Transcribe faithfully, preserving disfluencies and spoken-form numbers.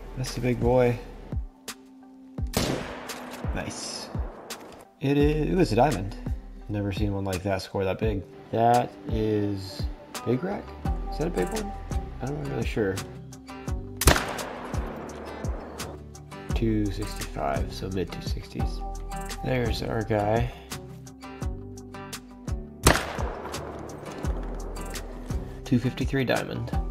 That's the big boy. Nice. It is. It was a diamond. Never seen one like that score that big. That is big rack. Is that a big one? I'm not really sure. two sixty-five, so mid two sixties. There's our guy. two fifty-three diamond.